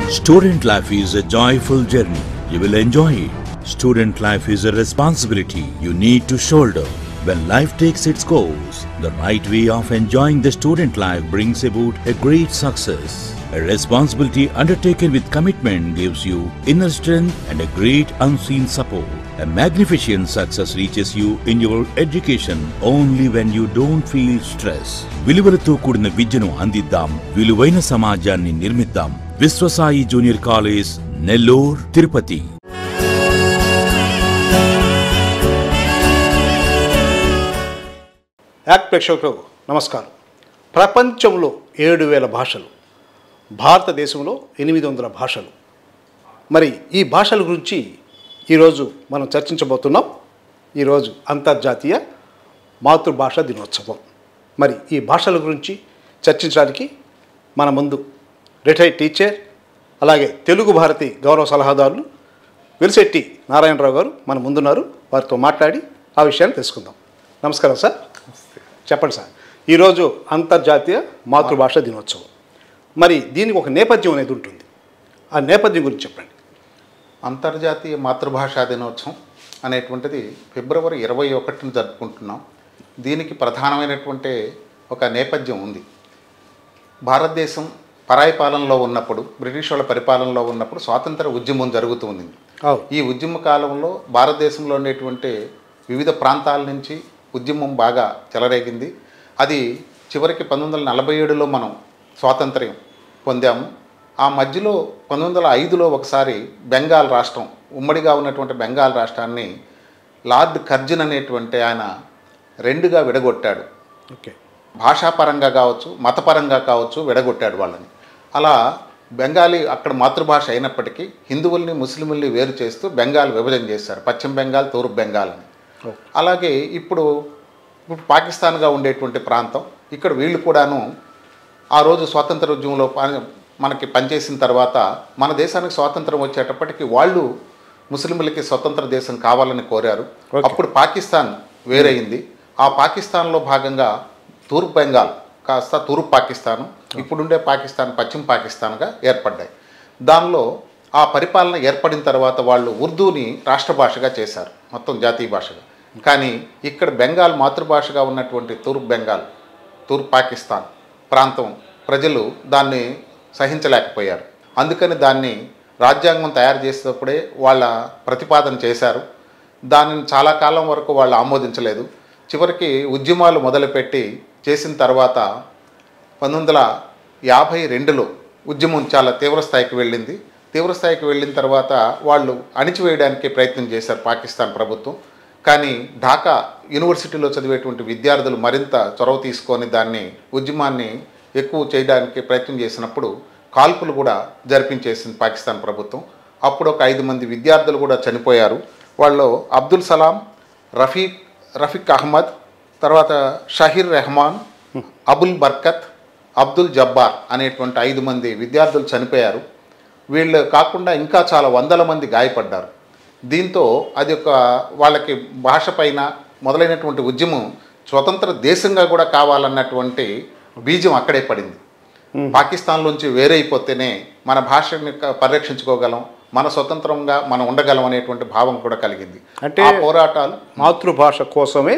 Student life is a joyful journey. You will enjoy it. Student life is a responsibility you need to shoulder. When life takes its course, the right way of enjoying the student life brings about a great success. A responsibility undertaken with commitment gives you inner strength and a great unseen support. A magnificent success reaches you in your education only when you don't feel stress. విలువలతో కూడిన విద్యను అందిద్దాం, విలువైన సమాజాన్ని నిర్మిద్దాం. Vishwasai junior college, Nellore, Tirupati. Act ప్రేక్షకులకు నమస్కారం. ప్రపంచంలో 7,000 భాషలు, భారతదేశంలో 800 భాషలు. మరి ఈ భాషల గురించి ఈరోజు మనం చర్చించబోతున్నాం. ఈరోజు అంతర్జాతీయ మాతృభాష దినోత్సవం. మరి ఈ భాషల గురించి చర్చించడానికి మన ముందు రిటైర్డ్ టీచర్, అలాగే తెలుగు భారతి గౌరవ సలహాదారులు వెలిశెట్టి నారాయణరావు గారు మన ముందున్నారు. వారితో మాట్లాడి ఆ విషయాన్ని తెలుసుకుందాం. నమస్కారం సార్. చెప్పండి సార్, ఈరోజు అంతర్జాతీయ మాతృభాష దినోత్సవం. మరి దీనికి ఒక నేపథ్యం అనేది ఉంటుంది. ఆ నేపథ్యం గురించి చెప్పండి. అంతర్జాతీయ మాతృభాషా దినోత్సవం అనేటువంటిది ఫిబ్రవరి 21న జరుపుకుంటున్నాం. దీనికి ప్రధానమైనటువంటి ఒక నేపథ్యం ఉంది. భారతదేశం పరాయి పాలనలో ఉన్నప్పుడు, బ్రిటిష్ వాళ్ళ పరిపాలనలో ఉన్నప్పుడు స్వాతంత్ర ఉద్యమం జరుగుతూ ఉంది. ఈ ఉద్యమ కాలంలో భారతదేశంలో ఉండేటువంటి వివిధ ప్రాంతాల నుంచి ఉద్యమం బాగా చెలరేగింది. అది చివరికి 1947లో మనం స్వాతంత్ర్యం పొందాము. ఆ మధ్యలో 1905లో ఒకసారి బెంగాల్ రాష్ట్రం, ఉమ్మడిగా ఉన్నటువంటి బెంగాల్ రాష్ట్రాన్ని లార్డ్ కర్జన్ అనేటువంటి ఆయన రెండుగా విడగొట్టాడు. ఓకే, భాషాపరంగా కావచ్చు, మతపరంగా కావచ్చు విడగొట్టాడు వాళ్ళని. అలా బెంగాలీ అక్కడ మాతృభాష అయినప్పటికీ హిందువుల్ని ముస్లింల్ని వేరు చేస్తూ బెంగాల్ విభజన చేశారు, పశ్చిమ బెంగాల్, తూర్పు బెంగాల్ అని. అలాగే ఇప్పుడు పాకిస్తాన్గా ఉండేటువంటి ప్రాంతం, ఇక్కడ వీళ్ళు కూడాను ఆ రోజు స్వాతంత్ర ఉద్యమంలో మనకి పనిచేసిన తర్వాత మన దేశానికి స్వాతంత్రం వచ్చేటప్పటికి వాళ్ళు ముస్లింలకి స్వతంత్ర దేశం కావాలని కోరారు. అప్పుడు పాకిస్తాన్ వేరైంది. ఆ పాకిస్తాన్లో భాగంగా తూర్పు బెంగాల్ కాస్త తూర్పు పాకిస్తాను, ఇప్పుడుండే పాకిస్తాన్ పశ్చిమ పాకిస్తాన్గా ఏర్పడ్డాయి. దానిలో ఆ పరిపాలన ఏర్పడిన తర్వాత వాళ్ళు ఉర్దూని రాష్ట్ర భాషగా చేశారు, మొత్తం జాతీయ భాషగా. కానీ ఇక్కడ బెంగాల్ మాతృభాషగా ఉన్నటువంటి తూర్పు బెంగాల్, తూర్పు పాకిస్తాన్ ప్రాంతం ప్రజలు దాన్ని సహించలేకపోయారు. అందుకని దాన్ని రాజ్యాంగం తయారు చేసేటప్పుడే వాళ్ళ ప్రతిపాదన చేశారు. దానిని చాలా కాలం వరకు వాళ్ళు ఆమోదించలేదు. చివరికి ఉద్యమాలు మొదలుపెట్టి చేసిన తర్వాత 1952లో ఉద్యమం చాలా తీవ్రస్థాయికి వెళ్ళింది. తీవ్రస్థాయికి వెళ్ళిన తర్వాత వాళ్ళు అణిచివేయడానికి ప్రయత్నం చేశారు పాకిస్తాన్ ప్రభుత్వం. కానీ ఢాకా యూనివర్సిటీలో చదివేటువంటి విద్యార్థులు మరింత చొరవ తీసుకొని దాన్ని ఉద్యమాన్ని ఎక్కువ చేయడానికి ప్రయత్నం చేసినప్పుడు కాల్పులు కూడా జరిపించేసింది పాకిస్తాన్ ప్రభుత్వం. అప్పుడు ఒక 5 మంది విద్యార్థులు కూడా చనిపోయారు. వాళ్ళు అబ్దుల్ సలాం, రఫీక్ అహ్మద్, తర్వాత షహీర్ రెహమాన్, అబుల్ బర్కత్, అబ్దుల్ జబ్బార్ అనేటువంటి 5 మంది విద్యార్థులు చనిపోయారు. వీళ్ళు కాకుండా ఇంకా చాలా వందల మంది గాయపడ్డారు. దీంతో అది ఒక వాళ్ళకి భాష పైన మొదలైనటువంటి ఉద్యమం స్వతంత్ర దేశంగా కూడా కావాలన్నటువంటి బీజం అక్కడే పడింది. పాకిస్తాన్లోంచి వేరైపోతేనే మన భాషని పరిరక్షించుకోగలం, మన స్వతంత్రంగా మనం ఉండగలం అనేటువంటి భావం కూడా కలిగింది. అంటే ఆ పోరాటాలు మాతృభాష కోసమే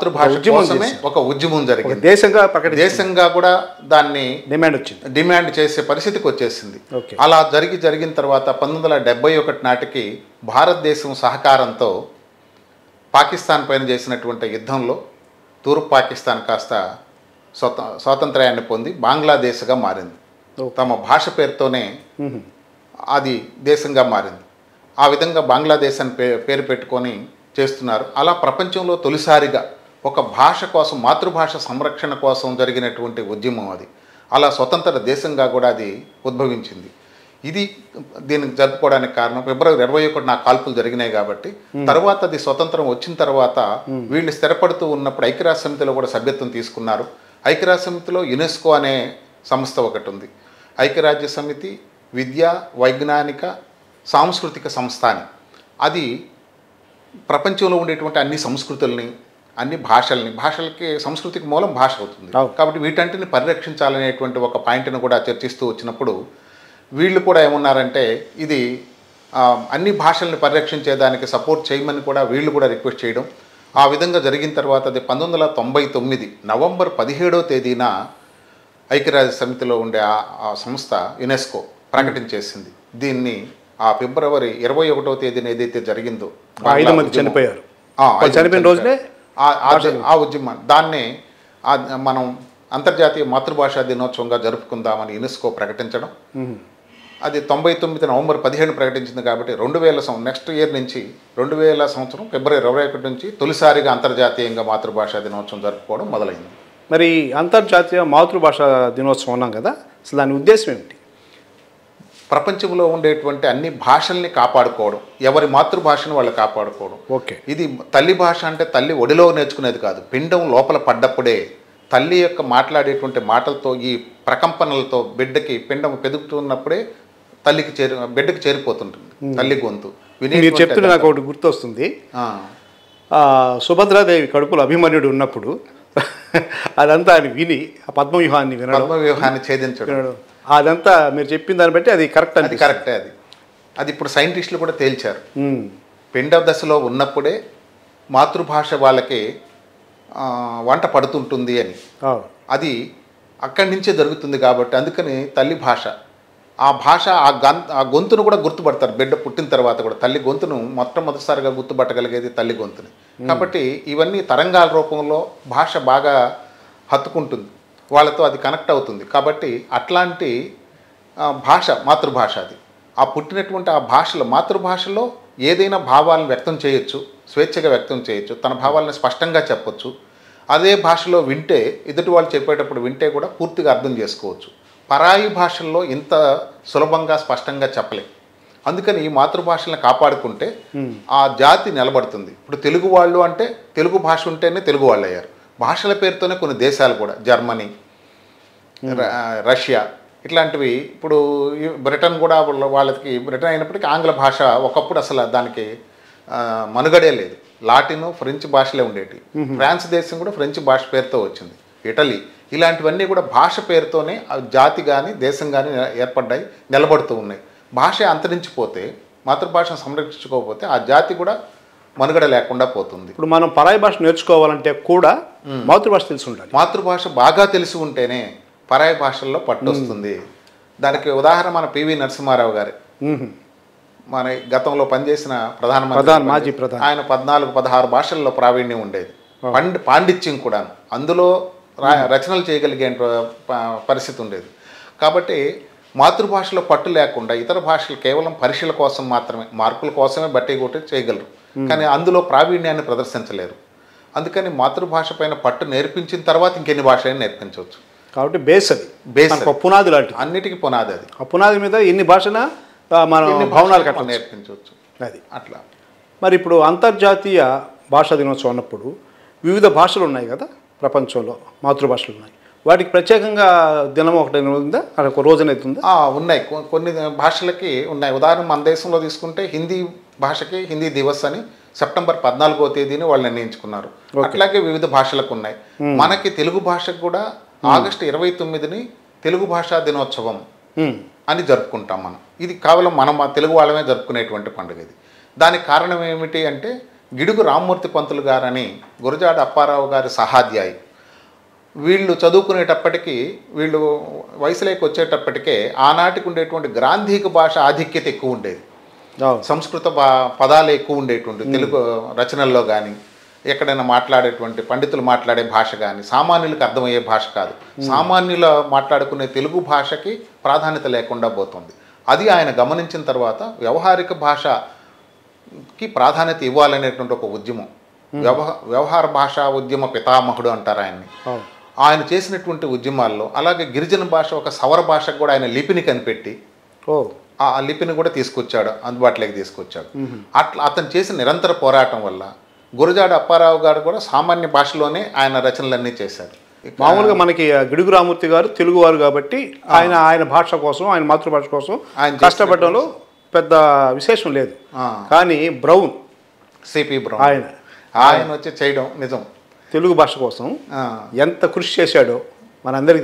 ఒక ఉద్యమం జరిగింది. దేశంగా కూడా దాన్ని డిమాండ్ చేసే పరిస్థితికి వచ్చేసింది. అలా జరిగిన తర్వాత 1971 నాటికి భారతదేశం సహకారంతో పాకిస్తాన్ పైన చేసినటువంటి యుద్ధంలో తూర్పు పాకిస్తాన్ కాస్త స్వాతంత్ర్యాన్ని పొంది బంగ్లాదేశ్గా మారింది. తమ భాష పేరుతోనే అది దేశంగా మారింది. ఆ విధంగా బంగ్లాదేశ్ అని పేరు పెట్టుకొని చేస్తున్నారు. అలా ప్రపంచంలో తొలిసారిగా ఒక భాష కోసం, మాతృభాష సంరక్షణ కోసం జరిగినటువంటి ఉద్యమం అది. అలా స్వతంత్ర దేశంగా కూడా అది ఉద్భవించింది. ఇది దీనికి జరుపుకోవడానికి కారణం ఫిబ్రవరి 21 నా కాల్పులు జరిగినాయి కాబట్టి. తర్వాత అది స్వతంత్రం వచ్చిన తర్వాత వీళ్ళు స్థిరపడుతూ ఉన్నప్పుడు ఐక్యరాజ్య సమితిలో కూడా సభ్యత్వం తీసుకున్నారు. ఐక్యరాజ్య సమితిలో యునెస్కో అనే సంస్థ ఒకటి ఉంది. ఐక్యరాజ్య సమితి విద్యా, వైజ్ఞానిక, సాంస్కృతిక సంస్థ అని. అది ప్రపంచంలో ఉండేటువంటి అన్ని సంస్కృతుల్ని, అన్ని భాషలకి సంస్కృతికి మూలం భాష అవుతుంది. కాబట్టి వీటంటిని పరిరక్షించాలనేటువంటి ఒక పాయింట్ను కూడా చర్చిస్తూ వచ్చినప్పుడు వీళ్ళు కూడా ఏమన్నారంటే ఇది అన్ని భాషల్ని పరిరక్షించేదానికి సపోర్ట్ చేయమని కూడా వీళ్ళు కూడా రిక్వెస్ట్ చేయడం. ఆ విధంగా జరిగిన తర్వాత అది 1999 నవంబర్ 17వ తేదీన ఐక్యరాజ్య సమితిలో ఉండే ఆ సంస్థ యునెస్కో ప్రకటించేసింది. దీన్ని ఆ ఫిబ్రవరి 21వ తేదీన ఏదైతే జరిగిందో 5 మంది చనిపోయారు, చనిపోయిన రోజునే ఆ ఉద్యమం దాన్ని మనం అంతర్జాతీయ మాతృభాషా దినోత్సవంగా జరుపుకుందామని యునెస్కో ప్రకటించడం. అది 99 నవంబర్ 17 ప్రకటించింది కాబట్టి 2000 నెక్స్ట్ ఇయర్ నుంచి 2000 సంవత్సరం ఫిబ్రవరి 21 నుంచి తొలిసారిగా అంతర్జాతీయంగా మాతృభాషా దినోత్సవం జరుపుకోవడం మొదలైంది. మరి అంతర్జాతీయ మాతృభాషా దినోత్సవం అన్నాం కదా, అసలు దాని ఉద్దేశం ఏమిటి? ప్రపంచంలో ఉండేటువంటి అన్ని భాషల్ని కాపాడుకోవడం, ఎవరి మాతృభాషను వాళ్ళు కాపాడుకోవడం. ఓకే, ఇది తల్లి భాష అంటే తల్లి ఒడిలో నేర్చుకునేది కాదు, పిండం లోపల పడ్డప్పుడే తల్లి యొక్క మాట్లాడేటువంటి మాటలతో ఈ ప్రకంపనలతో బిడ్డకి పిండం పెదుగుతున్నప్పుడే బిడ్డకి చేరిపోతుంటుంది తల్లి గొంతు. మీరు చెప్తున్న నాకు ఒకటి గుర్తొస్తుంది, సుభద్రాదేవి కడుపులో అభిమన్యుడు ఉన్నప్పుడు అదంతా ఆయన విని ఆ పద్మవ్యూహాన్ని ఛేదించడం, అదంతా మీరు చెప్పిన దాన్ని బట్టి అది కరెక్ట్, అది కరెక్టే. అది ఇప్పుడు సైంటిస్టులు కూడా తేల్చారు. పిండ దశలో ఉన్నప్పుడే మాతృభాష వాళ్ళకి వంట పడుతుంటుంది అని. అది అక్కడి నుంచే జరుగుతుంది కాబట్టి అందుకని తల్లి భాష, ఆ భాష ఆ గొంతును కూడా గుర్తుపడతారు. బిడ్డ పుట్టిన తర్వాత కూడా తల్లి గొంతును మొట్టమొదటిసారిగా గుర్తుపట్టగలిగేది తల్లి గొంతుని. కాబట్టి ఇవన్నీ తరంగాల రూపంలో భాష బాగా హత్తుకుంటుంది, వాళ్ళతో అది కనెక్ట్ అవుతుంది. కాబట్టి అట్లాంటి భాష మాతృభాష అది. ఆ పుట్టినటువంటి ఆ భాషలో మాతృభాషలో ఏదైనా భావాలను వ్యక్తం చేయొచ్చు, స్వేచ్ఛగా వ్యక్తం చేయొచ్చు, తన భావాలను స్పష్టంగా చెప్పొచ్చు. అదే భాషలో వింటే ఎదుటి వాళ్ళు చెప్పేటప్పుడు వింటే కూడా పూర్తిగా అర్థం చేసుకోవచ్చు. పరాయి భాషల్లో ఇంత సులభంగా స్పష్టంగా చెప్పలేం. అందుకని ఈ మాతృభాషలను కాపాడుకుంటే ఆ జాతి నిలబడుతుంది. ఇప్పుడు తెలుగు వాళ్ళు అంటే తెలుగు భాష ఉంటేనే తెలుగు వాళ్ళు అయ్యారు. భాషల పేరుతోనే కొన్ని దేశాలు కూడా, జర్మనీ, రష్యా ఇట్లాంటివి. ఇప్పుడు బ్రిటన్ కూడా వాళ్ళకి బ్రిటన్ అయినప్పటికీ ఆంగ్ల భాష ఒకప్పుడు అసలు దానికి మనుగడే లేదు. లాటిన్, ఫ్రెంచ్ భాషలే ఉండేవి. ఫ్రాన్స్ దేశం కూడా ఫ్రెంచ్ భాష పేరుతో వచ్చింది. ఇటలీ, ఇలాంటివన్నీ కూడా భాష పేరుతోనే జాతి కానీ దేశం కానీ ఏర్పడ్డాయి, నిలబడుతూ ఉన్నాయి. భాష అంతరించిపోతే, మాతృభాషను సంరక్షించుకోకపోతే ఆ జాతి కూడా మనుగడ లేకుండా పోతుంది. ఇప్పుడు మనం పరాయి భాష నేర్చుకోవాలంటే కూడా మాతృభాష తెలిసి ఉండాలి. మాతృభాష బాగా తెలిసి ఉంటేనే పరాయి భాషల్లో పట్టు వస్తుంది. దానికి ఉదాహరణ మన పివి నరసింహారావు గారి, మన గతంలో పనిచేసిన ప్రధానమంత్రి. ఆయన 14-16 భాషల్లో ప్రావీణ్యం ఉండేది, పాండిత్యం కూడా, అందులో రచనలు చేయగలిగే పరిస్థితి ఉండేది. కాబట్టి మాతృభాషలో పట్టు లేకుండా ఇతర భాషలు కేవలం పరీక్షల కోసం మాత్రమే, మార్కుల కోసమే బట్టి కొట్టి చేయగలరు, కానీ అందులో ప్రావీణ్యాన్ని ప్రదర్శించలేరు. అందుకని మాతృభాష పైన పట్టు నేర్పించిన తర్వాత ఇంకెన్ని భాషలైనా నేర్పించవచ్చు. కాబట్టి బేస్ అది, బేస్ పునాది లాంటిది, అన్నిటికీ పునాది అది. ఆ పునాది మీద ఎన్ని భాషన మనం భవనాలు కట్ట నేర్పించవచ్చు. అది అట్లా. మరి ఇప్పుడు అంతర్జాతీయ భాషా దినోత్సవం అన్నప్పుడు వివిధ భాషలు ఉన్నాయి కదా ప్రపంచంలో, మాతృభాషలు ఉన్నాయి, వాటికి ప్రత్యేకంగా దినం ఒకటి ఉందా, ఒక రోజు అనేది ఉందా? ఉన్నాయి, కొన్ని భాషలకి ఉన్నాయి. ఉదాహరణ మన దేశంలో తీసుకుంటే హిందీ భాషకి హిందీ దివస్ అని సెప్టెంబర్ 14వ తేదీని వాళ్ళు నిర్ణయించుకున్నారు. అట్లాగే వివిధ భాషలకు ఉన్నాయి. మనకి తెలుగు భాషకు కూడా ఆగస్టు 29ని తెలుగు భాషా దినోత్సవం అని జరుపుకుంటాం మనం. ఇది కేవలం మనం తెలుగు వాళ్ళమే జరుపుకునేటువంటి పండుగ ఇది. దానికి కారణం ఏమిటి అంటే గిడుగు రామ్మూర్తి పంతులు గారని గురజాడ అప్పారావు గారి సహాధ్యాయి, వీళ్ళు చదువుకునేటప్పటికీ, వీళ్ళు వయసులోకి వచ్చేటప్పటికే ఆనాటికి ఉండేటువంటి గ్రాంధీక భాష ఆధిక్యత ఎక్కువ ఉండేది. సంస్కృత పదాలు ఎక్కువ ఉండేటువంటి తెలుగు రచనల్లో కానీ, ఎక్కడైనా మాట్లాడేటువంటి పండితులు మాట్లాడే భాష కానీ సామాన్యులకు అర్థమయ్యే భాష కాదు. సామాన్యుల మాట్లాడుకునే తెలుగు భాషకి ప్రాధాన్యత లేకుండా పోతుంది. అది ఆయన గమనించిన తర్వాత వ్యవహారిక భాషకి ప్రాధాన్యత ఇవ్వాలనేటువంటి ఒక ఉద్యమం, వ్యవహార భాషా ఉద్యమ పితామహుడు అంటారు ఆయన్ని. ఆయన చేసినటువంటి ఉద్యమాల్లో అలాగే గిరిజన భాష ఒక సవర భాషకు కూడా ఆయన లిపిని కనిపెట్టి ఆ లిపిని కూడా తీసుకొచ్చాడు, అందుబాటులోకి తీసుకొచ్చాడు. అట్లా అతను చేసిన నిరంతర పోరాటం వల్ల గురజాడ అప్పారావు గారు కూడా సామాన్య భాషలోనే ఆయన రచనలన్నీ చేశారు. మామూలుగా మనకి గిడుగు రామూర్తి గారు తెలుగువారు కాబట్టి ఆయన భాష కోసం, ఆయన మాతృభాష కోసం ఆయన కష్టపడడంలో పెద్ద విశేషం లేదు. కానీ బ్రౌన్, సిపి బ్రౌన్ ఆయన వచ్చి చేయడం నిజం. తెలుగు భాష కోసం ఎంత కృషి చేశాడో మనందరికీ తెలుసు.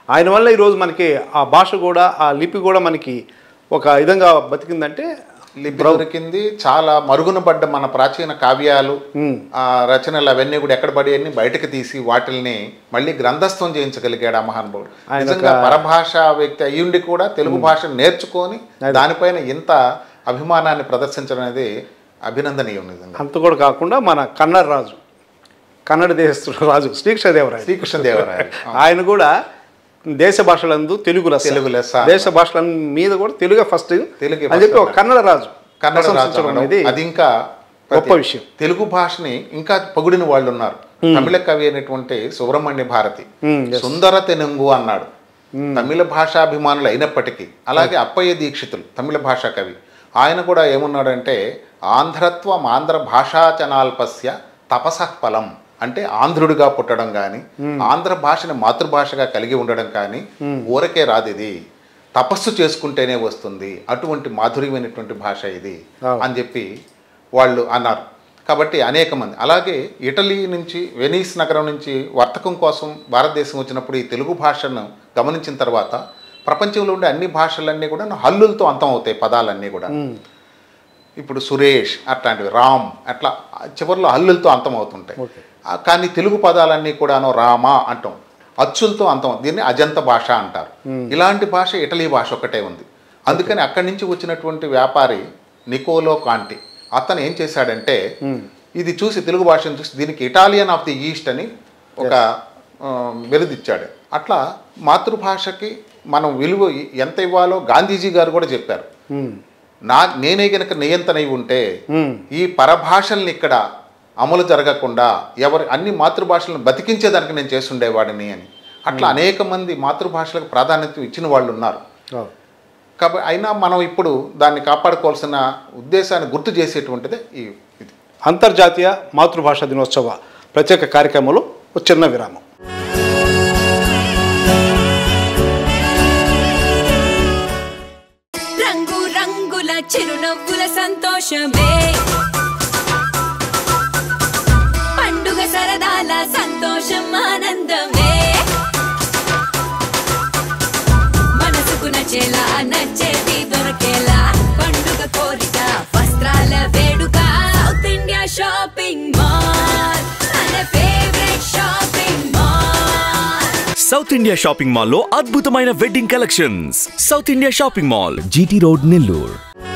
ఆయన వల్ల ఈరోజు మనకి ఆ భాష కూడా ఆ లిపి కూడా మనకి ఒక విధంగా బతికిందంటే లిపి దొరికింది. చాలా మరుగున పడ్డ మన ప్రాచీన కావ్యాలు రచనలు అవన్నీ కూడా ఎక్కడ పడి అన్ని బయటకు తీసి వాటిల్ని మళ్ళీ గ్రంథస్థం చేయించగలిగాడు ఆ మహానుభావుడు. నిజంగా పరభాష వ్యక్తి అయ్యుండి కూడా తెలుగు భాష నేర్చుకొని దానిపైన ఇంత అభిమానాన్ని ప్రదర్శించడం అనేది అభినందనీయం. నిజంగా అంత కూడా కాకుండా మన కన్నడ రాజు, కన్నడ దేశస్థుడు రాజు శ్రీకృష్ణదేవరాయ ఆయన కూడా దేశ భాషలందు తెలుగు లెస్స, దేశ భాషల మీద కూడా తెలుగు ఫస్ట్ అని చెప్పి ఒక కన్నడ రాజు అనేది అది ఇంకా గొప్ప విషయం. తెలుగు భాషని ఇంకా పొగిడిన వాళ్ళు ఉన్నారు. తమిళ కవి అయినటువంటి సుబ్రహ్మణ్య భారతి సుందర తెనుంగు అన్నాడు. తమిళ భాషాభిమానులు అయినప్పటికీ, అలాగే అప్పయ్య దీక్షితులు తమిళ భాషా కవి, ఆయన కూడా ఏమన్నాడంటే ఆంధ్రత్వం ఆంధ్ర భాషాచనాల్పస్య తపసఫలం, అంటే ఆంధ్రుడిగా పుట్టడం కానీ ఆంధ్ర భాషని మాతృభాషగా కలిగి ఉండడం కానీ ఊరకే రాదు, ఇది తపస్సు చేసుకుంటేనే వస్తుంది, అటువంటి మాధుర్యమైనటువంటి భాష ఇది అని చెప్పి వాళ్ళు అన్నారు. కాబట్టి అనేక మంది, అలాగే ఇటలీ నుంచి వెనీస్ నగరం నుంచి వర్తకం కోసం భారతదేశం వచ్చినప్పుడు ఈ తెలుగు భాషను గమనించిన తర్వాత ప్రపంచంలో ఉండే అన్ని భాషలన్నీ కూడా హల్లులతో అంతం అవుతాయి, పదాలన్నీ కూడా. ఇప్పుడు సురేష్ అట్లాంటివి, రామ్ అట్లా చివరిలో హల్లులతో అంతం అవుతుంటాయి. కానీ తెలుగు పదాలన్నీ కూడాను రామ అంటాం, అచ్చులతో అంతం, దీన్ని అజంత భాష అంటారు. ఇలాంటి భాష ఇటలీ భాష ఒకటే ఉంది. అందుకని అక్కడి నుంచి వచ్చినటువంటి వ్యాపారి నికోలో కాంటి అతను ఏం చేశాడంటే ఇది చూసి తెలుగు భాషను చూసి దీనికి ఇటాలియన్ ఆఫ్ ది ఈస్ట్ అని ఒక బిరుదిచ్చాడు. అట్లా మాతృభాషకి మనం విలువ ఎంత ఇవ్వాలో గాంధీజీ గారు కూడా చెప్పారు. నేనే గనక నియంత్రణై ఉంటే ఈ పరభాషల్ని ఇక్కడ అమలు జరగకుండా అన్ని మాతృభాషలను బతికించేదానికి నేను చేస్తుండేవాడిని అని. అట్లా అనేక మంది మాతృభాషలకు ప్రాధాన్యత ఇచ్చిన వాళ్ళు ఉన్నారు. కాబట్టి అయినా మనం ఇప్పుడు దాన్ని కాపాడుకోవాల్సిన ఉద్దేశాన్ని గుర్తు చేసేటువంటిదే ఇది. అంతర్జాతీయ మాతృభాషా దినోత్సవ ప్రత్యేక కార్యక్రమంలో ఒక చిన్న విరామం. రంగు రంగుల చిరునవ్వుల సంతోషమే, పండుగ సరదాల సంతోషం ఆనందమే, మనసుకు నచ్చేలా నచ్చేది దొరకేలా పండుగ కోరిక వస్త్రాల వేడుక. సౌత్ ఇండియా షాపింగ్ మాల్ మన favourite shopping mall. South India shopping mall లో అద్భుతమైన wedding collections. South India shopping mall, GT road, Nellore.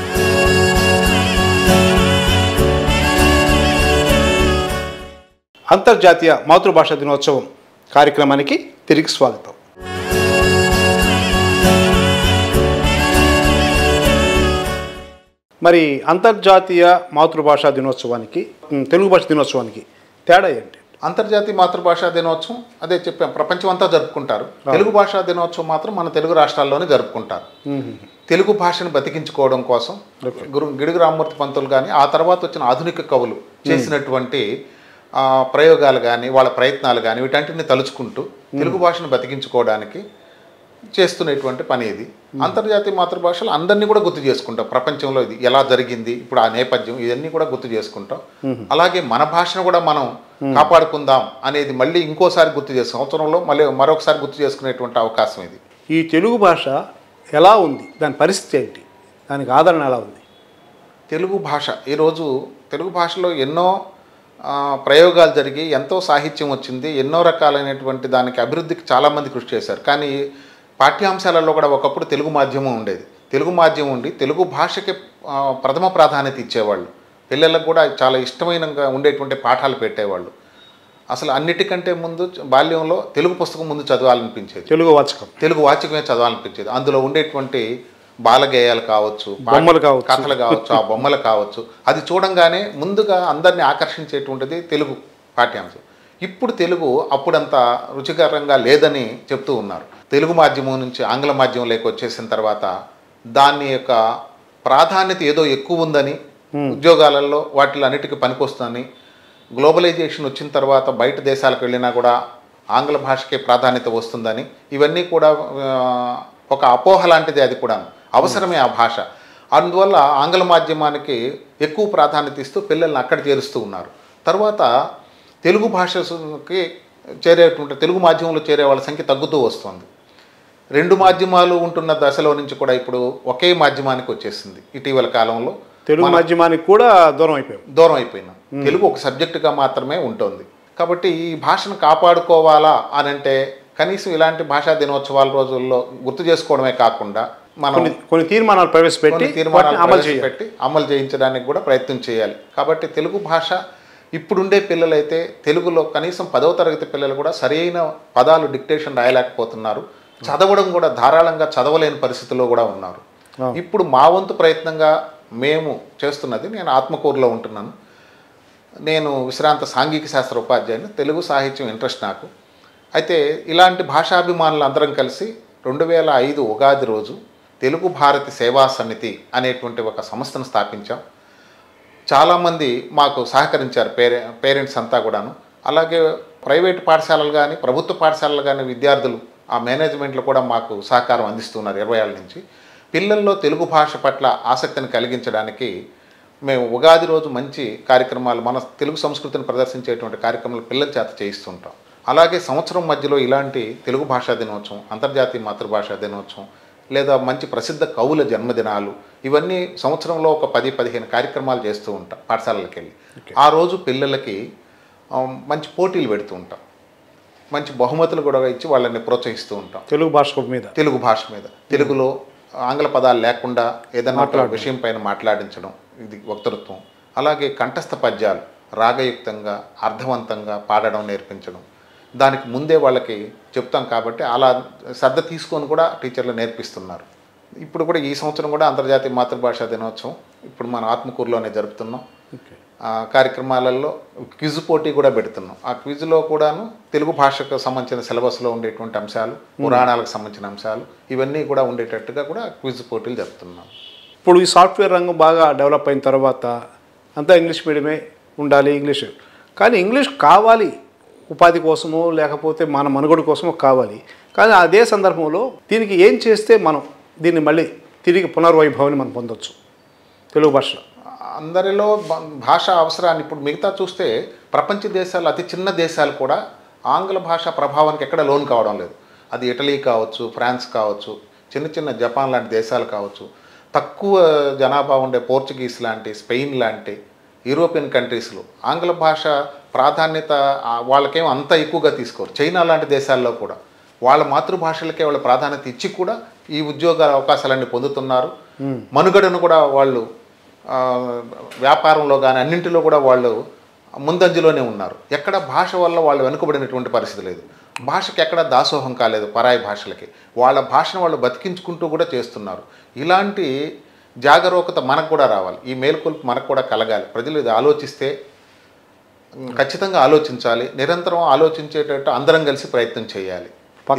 అంతర్జాతీయ మాతృభాషా దినోత్సవం కార్యక్రమానికి తిరిగి స్వాగతం. మరి అంతర్జాతీయ మాతృభాషా దినోత్సవానికి తెలుగు భాష దినోత్సవానికి తేడా ఏంటి? అంతర్జాతీయ మాతృభాషా దినోత్సవం అదే చెప్పాం, ప్రపంచం అంతా జరుపుకుంటారు. తెలుగు భాషా దినోత్సవం మాత్రం మన తెలుగు రాష్ట్రాల్లోనే జరుపుకుంటారు. తెలుగు భాషను బతికించుకోవడం కోసం గిడుగు రామ్మూర్తి పంతులు కానీ ఆ తర్వాత వచ్చిన ఆధునిక కవులు చేసినటువంటి ప్రయోగాలు కానీ వాళ్ళ ప్రయత్నాలు కానీ వీటన్నిటిని తలుచుకుంటూ తెలుగు భాషను బతికించుకోవడానికి చేస్తున్నటువంటి పని ఇది. అంతర్జాతీయ మాతృభాషలు అందరినీ కూడా గుర్తు చేసుకుంటాం. ప్రపంచంలో ఇది ఎలా జరిగింది, ఇప్పుడు ఆ నేపథ్యం ఇవన్నీ కూడా గుర్తు చేసుకుంటాం. అలాగే మన భాషను కూడా మనం కాపాడుకుందాం అనేది మళ్ళీ ఇంకోసారి గుర్తు చేస్తాం. సంవత్సరంలో మళ్ళీ మరొకసారి గుర్తు చేసుకునేటువంటి అవకాశం ఇది. ఈ తెలుగు భాష ఎలా ఉంది, దాని పరిస్థితి ఏంటి, దానికి ఆదరణ ఎలా ఉంది? తెలుగు భాష ఈరోజు తెలుగు భాషలో ఎన్నో ప్రయోగాలు జరిగి ఎంతో సాహిత్యం వచ్చింది, ఎన్నో రకాలైనటువంటి దానికి అభివృద్ధికి చాలామంది కృషి చేశారు. కానీ పాఠ్యాంశాలలో కూడా ఒకప్పుడు తెలుగు మాధ్యమం ఉండేది. తెలుగు మాధ్యమం ఉండి తెలుగు భాషకి ప్రథమ ప్రాధాన్యత ఇచ్చేవాళ్ళు. పిల్లలకు కూడా చాలా ఇష్టమైనగా ఉండేటువంటి పాఠాలు పెట్టేవాళ్ళు. అసలు అన్నిటికంటే ముందు బాల్యంలో తెలుగు పుస్తకం ముందు చదవాలనిపించేది, తెలుగు వాచకమే చదవాలనిపించేది. అందులో ఉండేటువంటి బాలగేయాలు కావచ్చు, బొమ్మలు కావచ్చు, కథలు కావచ్చు, ఆ బొమ్మలు కావచ్చు, అది చూడంగానే ముందుగా అందరినీ ఆకర్షించేటువంటిది తెలుగు పాఠ్యాంశం. ఇప్పుడు తెలుగు అప్పుడంత రుచికరంగా లేదని చెప్తూ ఉన్నారు. తెలుగు మాధ్యమం నుంచి ఆంగ్ల మాధ్యమంలోకి వచ్చేసిన తర్వాత దాని యొక్క ప్రాధాన్యత ఏదో ఎక్కువ ఉందని, ఉద్యోగాలలో వాటిలో అన్నిటికీ పనికొస్తుందని, గ్లోబలైజేషన్ వచ్చిన తర్వాత బయట దేశాలకు వెళ్ళినా కూడా ఆంగ్ల భాషకే ప్రాధాన్యత వస్తుందని, ఇవన్నీ కూడా ఒక అపోహ లాంటిది. అది కూడా అవసరమే ఆ భాష. అందువల్ల ఆంగ్ల మాధ్యమానికి ఎక్కువ ప్రాధాన్యత ఇస్తూ పిల్లల్ని అక్కడ చేరుస్తూ ఉన్నారు. తర్వాత తెలుగు భాషకి చేరేటువంటి తెలుగు మాధ్యమంలో చేరే వాళ్ళ సంఖ్య తగ్గుతూ వస్తుంది. 2 మాధ్యమాలు ఉంటున్న దశలో నుంచి కూడా ఇప్పుడు ఒకే మాధ్యమానికి వచ్చేసింది. ఇటీవల కాలంలో తెలుగు మాధ్యమానికి కూడా దూరం అయిపోయినాం. తెలుగు ఒక సబ్జెక్టుగా మాత్రమే ఉంటుంది. కాబట్టి ఈ భాషను కాపాడుకోవాలా అని అంటే కనీసం ఇలాంటి భాషా దినోత్సవాల రోజుల్లో గుర్తు చేసుకోవడమే కాకుండా మనం కొన్ని తీర్మానాలు ప్రవేశపెట్టి అమలు చేయించడానికి కూడా ప్రయత్నం చేయాలి. కాబట్టి తెలుగు భాష ఇప్పుడుండే పిల్లలైతే తెలుగులో కనీసం 10వ తరగతి పిల్లలు కూడా సరైన పదాలు డిక్టేషన్ రాయలేకపోతున్నారు. చదవడం కూడా ధారాళంగా చదవలేని పరిస్థితుల్లో కూడా ఉన్నారు. ఇప్పుడు మా వంతు ప్రయత్నంగా మేము చేస్తున్నది, నేను ఆత్మకూరులో ఉంటున్నాను. నేను విశ్రాంత సాంఘిక శాస్త్ర ఉపాధ్యాయుని. తెలుగు సాహిత్యం ఇంట్రెస్ట్ నాకు. అయితే ఇలాంటి భాషాభిమానులు అందరం కలిసి 2005 ఉగాది రోజు తెలుగు భారతి సేవా సమితి అనేటువంటి ఒక సంస్థను స్థాపించాం. చాలామంది మాకు సహకరించారు, పేరెంట్స్ అంతా కూడాను. అలాగే ప్రైవేటు పాఠశాలలు కానీ ప్రభుత్వ పాఠశాలలు కానీ విద్యార్థులు ఆ మేనేజ్మెంట్లో కూడా మాకు సహకారం అందిస్తున్నారు 20 ఏళ్ళ నుంచి. పిల్లల్లో తెలుగు భాష పట్ల ఆసక్తిని కలిగించడానికి మేము ఉగాది రోజు మంచి కార్యక్రమాలు, మన తెలుగు సంస్కృతిని ప్రదర్శించేటువంటి కార్యక్రమాలు పిల్లల చేత చేయిస్తుంటాం. అలాగే సంవత్సరం మధ్యలో ఇలాంటి తెలుగు భాషా దినోత్సవం, అంతర్జాతీయ మాతృభాషా దినోత్సవం, లేదా మంచి ప్రసిద్ధ కవుల జన్మదినాలు, ఇవన్నీ సంవత్సరంలో ఒక 10-15 కార్యక్రమాలు చేస్తూ ఉంటాం పాఠశాలలకు వెళ్ళి. ఆ రోజు పిల్లలకి మంచి పోటీలు పెడుతూ ఉంటాం, మంచి బహుమతులు కూడా ఇచ్చి వాళ్ళని ప్రోత్సహిస్తూ ఉంటాం. తెలుగు భాష మీద తెలుగులో ఆంగ్ల పదాలు లేకుండా ఏదైనా ఒక విషయం పైన మాట్లాడించడం, ఇది వక్తృత్వం. అలాగే కంఠస్థ పద్యాలు రాగయుక్తంగా అర్థవంతంగా పాడడం నేర్పించడం. దానికి ముందే వాళ్ళకి చెప్తాం కాబట్టి అలా శ్రద్ధ తీసుకొని కూడా టీచర్లు నేర్పిస్తున్నారు. ఇప్పుడు కూడా ఈ సంవత్సరం కూడా అంతర్జాతీయ మాతృభాషా దినోత్సవం ఇప్పుడు మనం ఆత్మకూరులోనే జరుపుతున్నాం. కార్యక్రమాలలో క్విజ్ పోటీ కూడా పెడుతున్నాం. ఆ క్విజ్లో కూడాను తెలుగు భాషకు సంబంధించిన సిలబస్లో ఉండేటువంటి అంశాలు, పురాణాలకు సంబంధించిన అంశాలు ఇవన్నీ కూడా ఉండేటట్టుగా కూడా క్విజ్ పోటీలు జరుపుతున్నాం. ఇప్పుడు ఈ సాఫ్ట్వేర్ రంగం బాగా డెవలప్ అయిన తర్వాత అంతా ఇంగ్లీష్ మీడియమే ఉండాలి, ఇంగ్లీష్. కానీ ఇంగ్లీష్ కావాలి, ఉపాధి కోసమో లేకపోతే మన మనుగడ కోసమో కావాలి. కానీ అదే సందర్భంలో దీనికి ఏం చేస్తే మనం దీన్ని మళ్ళీ తిరిగి పునర్వైభవాన్ని మనం పొందొచ్చు తెలుగు భాషలో? అందరిలో భాష అవసరాన్ని ఇప్పుడు మిగతా చూస్తే ప్రపంచ దేశాలు, అతి చిన్న దేశాలు కూడా ఆంగ్ల భాష ప్రభావానికి ఎక్కడ లోన్ కావడం లేదు. అది ఇటలీ కావచ్చు, ఫ్రాన్స్ కావచ్చు, చిన్న చిన్న జపాన్ లాంటి దేశాలు కావచ్చు, తక్కువ జనాభా ఉండే పోర్చుగీస్ లాంటి, స్పెయిన్ లాంటి యూరోపియన్ కంట్రీస్లో ఆంగ్ల భాష ప్రాధాన్యత వాళ్ళకేమో అంత ఎక్కువగా తీసుకోరు. చైనా లాంటి దేశాల్లో కూడా వాళ్ళ మాతృభాషలకే వాళ్ళ ప్రాధాన్యత ఇచ్చి కూడా ఈ ఉద్యోగ అవకాశాలన్నీ పొందుతున్నారు. మనుగడను కూడా వాళ్ళు వ్యాపారంలో కానీ అన్నింటిలో కూడా వాళ్ళు ముందంజలోనే ఉన్నారు. ఎక్కడ భాష వల్ల వాళ్ళు వెనుకబడినటువంటి పరిస్థితి లేదు. భాషకి ఎక్కడ దాసోహం కాలేదు పరాయి భాషలకి. వాళ్ళ భాషను వాళ్ళు బతికించుకుంటూ కూడా చేస్తున్నారు. ఇలాంటి జాగరూకత మనకు కూడా రావాలి, ఈ మేల్కొల్పు మనకు కూడా కలగాలి. ప్రజలు ఇది ఆలోచిస్తే ఖచ్చితంగా ఆలోచించాలి, నిరంతరం ఆలోచించేటట్టు అందరం కలిసి ప్రయత్నం చేయాలి.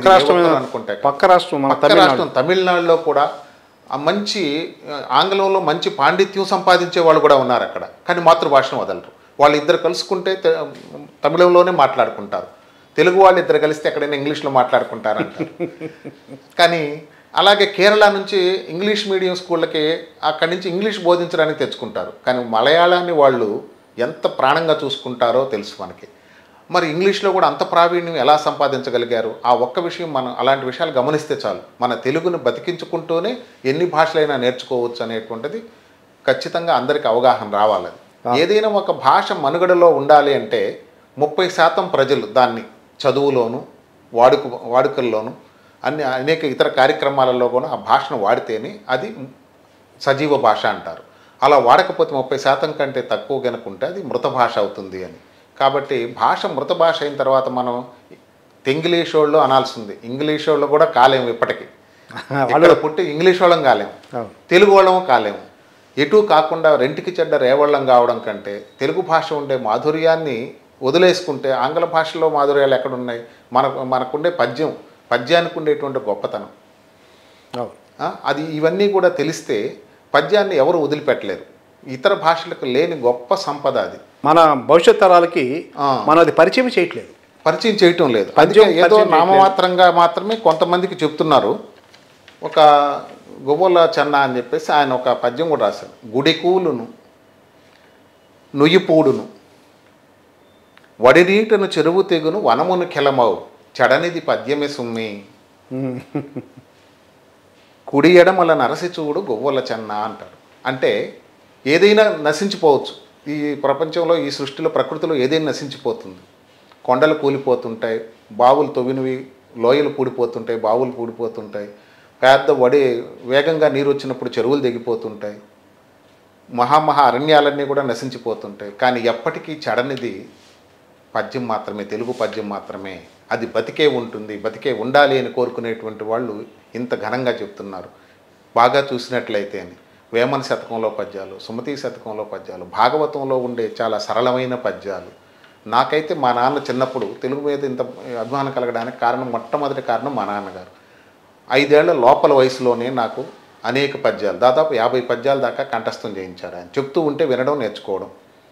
పక్క రాష్ట్రం తమిళనాడులో కూడా మంచి ఆంగ్లంలో మంచి పాండిత్యం సంపాదించే వాళ్ళు కూడా ఉన్నారు అక్కడ. కానీ మాతృభాషను వదలరు. వాళ్ళు ఇద్దరు కలుసుకుంటే తమిళంలోనే మాట్లాడుకుంటారు. తెలుగు వాళ్ళు ఇద్దరు కలిస్తే ఎక్కడైనా ఇంగ్లీష్లో మాట్లాడుకుంటారంటారు. కానీ అలాగే కేరళ నుంచి ఇంగ్లీష్ మీడియం స్కూళ్ళకి అక్కడి నుంచి ఇంగ్లీష్ బోధించడానికి తెచ్చుకుంటారు. కానీ మలయాళాన్ని వాళ్ళు ఎంత ప్రాణంగా చూసుకుంటారో తెలుసు మనకి. మరి ఇంగ్లీష్లో కూడా అంత ప్రావీణ్యం ఎలా సంపాదించగలిగారు? ఆ ఒక్క విషయం మనం అలాంటి విషయాలు గమనిస్తే చాలు. మన తెలుగును బతికించుకుంటూనే ఎన్ని భాషలైనా నేర్చుకోవచ్చు అనేటువంటిది ఖచ్చితంగా అందరికీ అవగాహన రావాలి. ఏదైనా ఒక భాష మనుగడలో ఉండాలి అంటే 30% ప్రజలు దాన్ని చదువులోను వాడుకల్లోను అనేక ఇతర కార్యక్రమాలలో కూడా ఆ భాషను వాడితేనే అది సజీవ భాష అంటారు. అలా వాడకపోతే 30% కంటే తక్కువ కనుకుంటే అది మృత భాష అవుతుంది అని. కాబట్టి భాష మృత భాష అయిన తర్వాత మనం తెంగిలీష్ వాళ్ళు అనాల్సి ఉంది. ఇంగ్లీష్ వాళ్ళు కూడా కాలేము. ఇప్పటికీ ఇక్కడ పుట్టి ఇంగ్లీష్ వాళ్ళం కాలేము, తెలుగు వాళ్ళము కాలేము. ఎటు కాకుండా రెంటికి చెడ్డ రేవళ్ళం కావడం కంటే తెలుగు భాష ఉండే మాధుర్యాన్ని వదిలేసుకుంటే ఆంగ్ల భాషలో మాధుర్యాలు ఎక్కడున్నాయి? మనకుండే పద్యానికి ఉండేటువంటి గొప్పతనం అది. ఇవన్నీ కూడా తెలిస్తే పద్యాన్ని ఎవరు వదిలిపెట్టలేరు. ఇతర భాషలకు లేని గొప్ప సంపద అది. మన భవిష్యత్ తరాలకి మనం అది పరిచయం చేయటం లేదు. ఏదో నామమాత్రంగా మాత్రమే కొంతమందికి చెప్తున్నారు. ఒక గొవ్వల చెన్న అని చెప్పేసి ఆయన ఒక పద్యం కూడా రాశారు. గుడికూలును నుయ్యిపూడును వడినీటను చెరువు తెగును వనమును కెలమవు చెడనిది పద్యమే సుమ్మి. కుడి ఎడమల నరసి చూడు గొవ్వల చెన్న అంటాడు. అంటే ఏదైనా నశించిపోవచ్చు ఈ ప్రపంచంలో, ఈ సృష్టిలో, ప్రకృతిలో ఏదైనా నశించిపోతుంది. కొండలు కూలిపోతుంటాయి, బావులు తవ్వినవి లోయలు పూడిపోతుంటాయి, బావులు పూడిపోతుంటాయి, పెద్ద వేగంగా నీరు వచ్చినప్పుడు చెరువులు దిగిపోతుంటాయి, మహా అరణ్యాలన్నీ కూడా నశించిపోతుంటాయి. కానీ ఎప్పటికీ చెడనిది పద్యం మాత్రమే, తెలుగు పద్యం మాత్రమే. అది బతికే ఉంటుంది, బతికే ఉండాలి అని కోరుకునేటువంటి వాళ్ళు ఇంత ఘనంగా చెప్తున్నారు. బాగా చూసినట్లయితే అని వేమన శతకంలో పద్యాలు, సుమతి శతకంలో పద్యాలు, భాగవతంలో ఉండే చాలా సరళమైన పద్యాలు. నాకైతే మా నాన్న చిన్నప్పుడు తెలుగు మీద ఇంత అభిమానం కలగడానికి మొట్టమొదటి కారణం మా నాన్నగారు. 5 ఏళ్ల లోపల వయసులోనే నాకు అనేక పద్యాలు, దాదాపు 50 పద్యాల దాకా కంఠస్థం చేయించాడు ఆయన. చెప్తూ ఉంటే వినడం, నేర్చుకోవడం.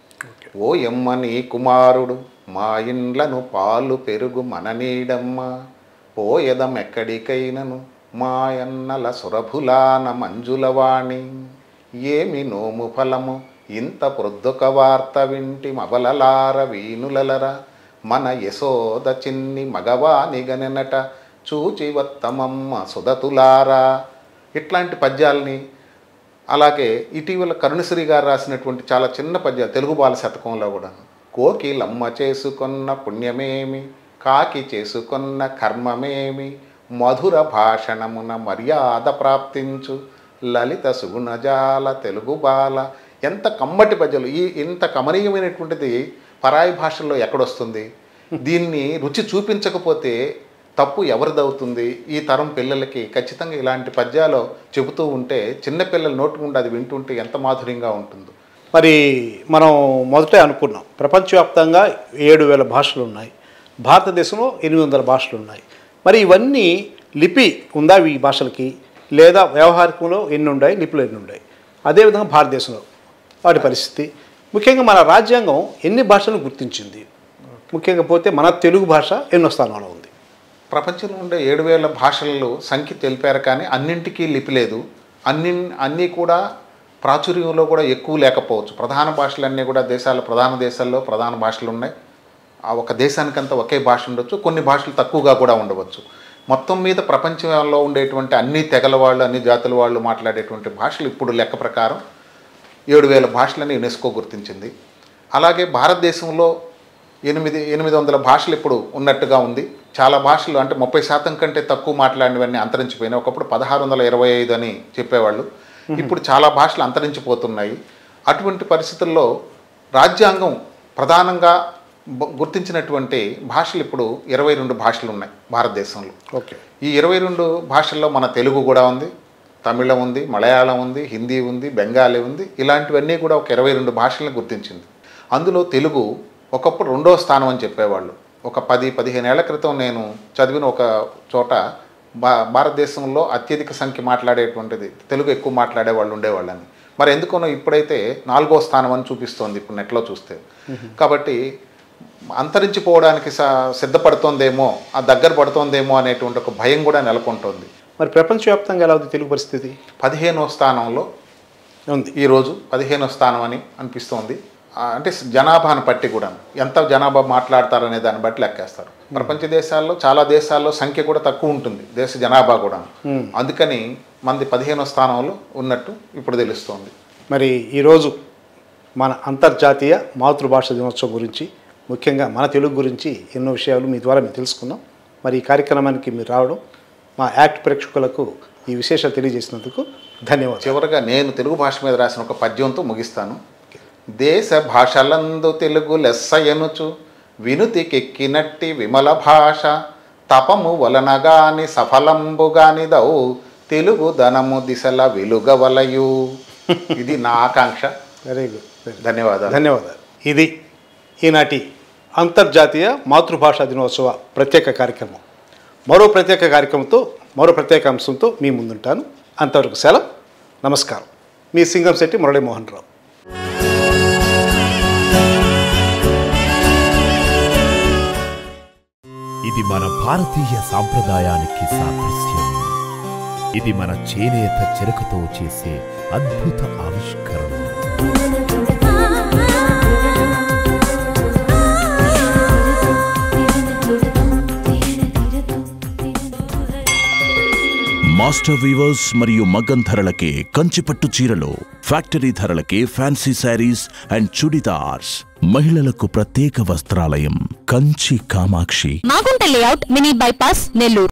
ఓ ఎమ్మని కుమారుడు మా ఇండ్లను పాలు పెరుగు మననీడమ్మ, పోయదం ఎక్కడికైనను మాయన్నల సురభులాన మంజులవాణి, ఏమి నోము ఫలము ఇంత ప్రొద్దుక వార్త వింటి మబలలార వీనులలరా, మన యశోద చిన్ని మగవానిగనెనట చూచి వత్తమమ్మ సుదతులారా. ఇట్లాంటి పద్యాలని, అలాగే ఇటీవల కరుణశ్రీ గారు రాసినటువంటి చాలా చిన్న పద్యాలు తెలుగు బాల శతకంలో కూడా, కోకిలమ్మ చేసుకొన్న పుణ్యమేమి, కాకి చేసుకొన్న కర్మమేమి, మధుర భాషణమున మర్యాద ప్రాప్తించు లలిత సుగుణజాల తెలుగు బాల. ఎంత కమ్మటి పద్యాలు! ఇంత కమనీయమైనటువంటిది పరాయి భాషల్లో ఎక్కడొస్తుంది? దీన్ని రుచి చూపించకపోతే తప్పు ఎవరిదవుతుంది? ఈ తరం పిల్లలకి ఖచ్చితంగా ఇలాంటి పద్యాలు చెబుతూ ఉంటే చిన్నపిల్లల నోటి నుండి అది వింటుంటే ఎంత మాధుర్యంగా ఉంటుందో. మరి మనం మొదటే అనుకున్నాం, ప్రపంచవ్యాప్తంగా 7,000 భాషలు ఉన్నాయి, భారతదేశంలో 800 భాషలు ఉన్నాయి. మరి ఇవన్నీ లిపి ఉందా ఈ భాషలకి, లేదా వ్యవహారికంలో ఎన్ని ఉన్నాయి, లిపిలో ఎన్ని ఉన్నాయి? అదేవిధంగా భారతదేశంలో వాటి పరిస్థితి, ముఖ్యంగా మన రాజ్యాంగం ఎన్ని భాషలను గుర్తించింది? ముఖ్యంగా పోతే మన తెలుగు భాష ఎన్నో స్థానంలో ఉంది? ప్రపంచంలో ఉండే 7,000 భాషలలో సంఖ్య తెలిపారు, కానీ అన్నింటికీ లిపి లేదు. అన్నీ కూడా ప్రాచుర్యంలో కూడా ఎక్కువ లేకపోవచ్చు. ప్రధాన భాషలన్నీ కూడా ప్రధాన దేశాల్లో ప్రధాన భాషలు ఉన్నాయి. ఆ ఒక దేశానికంతా ఒకే భాష ఉండొచ్చు, కొన్ని భాషలు తక్కువగా కూడా ఉండవచ్చు. మొత్తం మీద ప్రపంచంలో ఉండేటువంటి అన్ని తెగల వాళ్ళు, అన్ని జాతుల వాళ్ళు మాట్లాడేటువంటి భాషలు ఇప్పుడు లెక్క ప్రకారం 7,000 భాషలని యునెస్కో గుర్తించింది. అలాగే భారతదేశంలో 800 భాషలు ఇప్పుడు ఉన్నట్టుగా ఉంది. చాలా భాషలు అంటే 30% కంటే తక్కువ మాట్లాడినవన్నీ అంతరించిపోయినాయి. ఒకప్పుడు 1625 అని చెప్పేవాళ్ళు, ఇప్పుడు చాలా భాషలు అంతరించిపోతున్నాయి. అటువంటి పరిస్థితుల్లో రాజ్యాంగం ప్రధానంగా గుర్తించినటువంటి భాషలు ఇప్పుడు 22 భాషలు ఉన్నాయి భారతదేశంలో. ఓకే. ఈ 22 భాషల్లో మన తెలుగు కూడా ఉంది, తమిళం ఉంది, మలయాళం ఉంది, హిందీ ఉంది, బెంగాలీ ఉంది. ఇలాంటివన్నీ కూడా ఒక 22 భాషలను గుర్తించింది. అందులో తెలుగు ఒకప్పుడు 2వ స్థానం అని చెప్పేవాళ్ళు. ఒక 10-15 ఏళ్ల క్రితం నేను చదివిన ఒక చోట భారతదేశంలో అత్యధిక సంఖ్య మాట్లాడేటువంటిది తెలుగు ఎక్కువ మాట్లాడే వాళ్ళు ఉండేవాళ్ళని. మరి ఎందుకనో ఇప్పుడైతే 4వ స్థానం అని చూపిస్తోంది ఇప్పుడు నెట్లో చూస్తే. కాబట్టి అంతరించిపోవడానికి సిద్ధపడుతోందేమో, ఆ దగ్గర పడుతోందేమో అనేటువంటి ఒక భయం కూడా నెలకొంటోంది. మరి ప్రపంచవ్యాప్తంగా ఎలా ఉంది తెలుగు పరిస్థితి? 15వ స్థానంలో ఉంది ఈరోజు. 15వ స్థానం అని అనిపిస్తోంది. అంటే జనాభాను బట్టి కూడా ఎంత జనాభా మాట్లాడతారనే దాన్ని బట్టి లెక్కేస్తారు. ప్రపంచ దేశాల్లో చాలా దేశాల్లో సంఖ్య కూడా తక్కువ ఉంటుంది, దేశ జనాభా కూడా. అందుకని మనది 15వ స్థానంలో ఉన్నట్టు ఇప్పుడు తెలుస్తోంది. మరి ఈరోజు మన అంతర్జాతీయ మాతృభాష దినోత్సవం గురించి, ముఖ్యంగా మన తెలుగు గురించి ఎన్నో విషయాలు మీ ద్వారా మేము తెలుసుకున్నాం. మరి ఈ కార్యక్రమానికి మీరు రావడం, మా యాక్ట్ ప్రేక్షకులకు ఈ విశేషాలు తెలియజేసినందుకు ధన్యవాదాలు. చివరగా నేను తెలుగు భాష మీద రాసిన ఒక పద్యంతో ముగిస్తాను. దేశ భాషలందు తెలుగు లెస్స ఎనుచు వినుతికెక్కినట్టి విమల భాష, తపము వలనగాని సఫలంబుగాని దౌ తెలుగు ధనము దిశల వెలుగవలయు. ఇది నా ఆకాంక్ష. Very good. ధన్యవాదాలు. ధన్యవాదాలు. ఇది ఈనాటి అంతర్జాతీయ మాతృభాషా దినోత్సవ ప్రత్యేక కార్యక్రమం. మరో ప్రత్యేక కార్యక్రమంతో, మరో ప్రత్యేక అంశంతో మీ ముందుంటాను. అంతవరకు సెలవు. నమస్కారం. మీ సింగంశెట్టి మురళీమోహన్ రావు. ఇది మన భారతీయ సాంప్రదాయానికి సాదృశ్యం. ఇది మన చేనేత చెరకుతో చేసే అద్భుత ఆవిష్కరణ. మాస్టర్ వీవర్స్ మరియు మగ్గం ధరలకే కంచిపట్టు చీరలు, ఫ్యాక్టరీ ధరలకే ఫ్యాన్సీ శారీస్ అండ్ చుడిదార్స్. మహిళలకు ప్రత్యేక వస్త్రాలయం Kanchi Kamakshi. Magunta layout, mini bypass, Nellore.